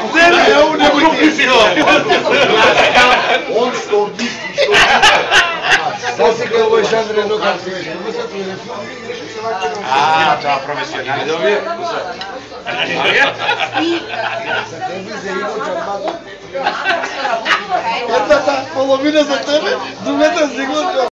Не прописила. Он что мисли, что... Сега се гледаме жанр едно как се веше. Да, професионален. За тебе за Иво Джамбазов. Едната половина за тебе, другата за Иво Джамбазов.